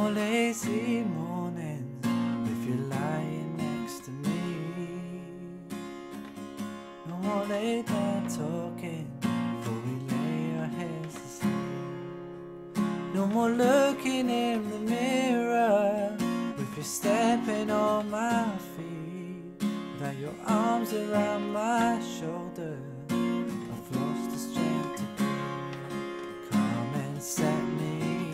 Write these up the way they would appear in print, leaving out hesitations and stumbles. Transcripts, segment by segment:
more lazy mornings if you're lying next to me. No more late night talking before we lay our heads to sleep. No more looking in the mirror with you stepping on my feet. Without your arms around my shoulder, I've lost the strength to breathe. Come and set me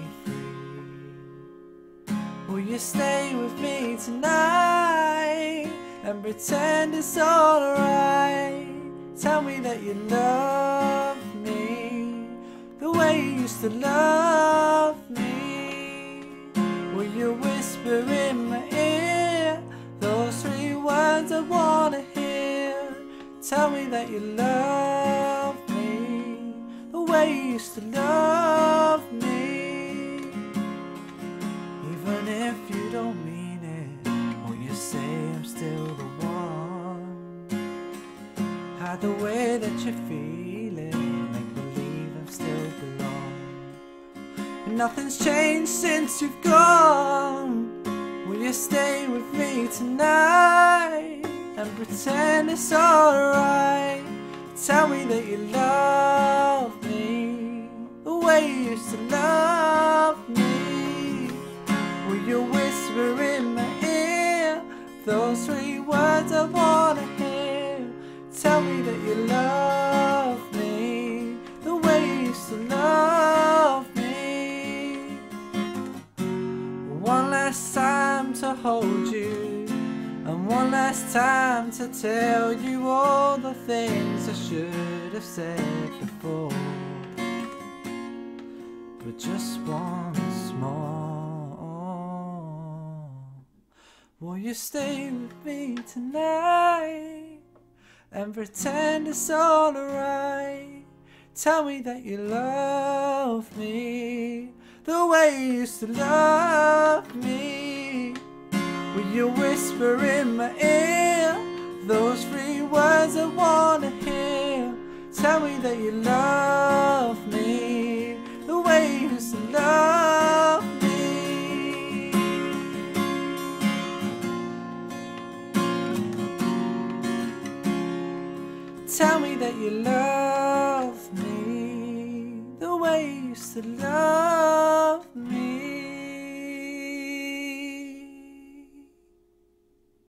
free. Will you stay with me tonight and pretend it's alright? Tell me that you love me the way you used to love me. Will you whisper in my ear those 3 words I wanna hear? Tell me that you love me the way you used to love me. Even if you don't mean it, or you say I'm still the one. Hide the way that you're feeling, make believe I'm still belong. And nothing's changed since you've gone. Will you stay with me tonight and pretend it's alright? Tell me that you love me the way you used to love me. Will you whisper in my ear those 3 words I wanna hear? Tell me that you love me the way you used to love me. One last time to hold you, and one last time to tell you all the things I should have said before. But just once more, will you stay with me tonight and pretend it's alright? Tell me that you love me the way you used to love me. Will you whisper in my ear those 3 words I wanna hear? Tell me that you love me the way you used to love me. Tell me that you love me the way you used to love me.